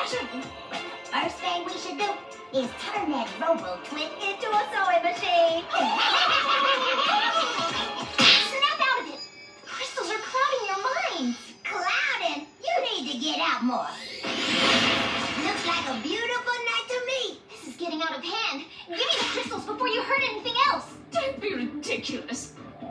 impossible. But the first thing we should do is turn that robo-twin into a sewing machine. Snap out of it. The crystals are clouding your minds. Clouding? You need to get out more. Looks like a beautiful night to me. This is getting out of hand. Give me the crystals before you hurt anything else. Don't be ridiculous.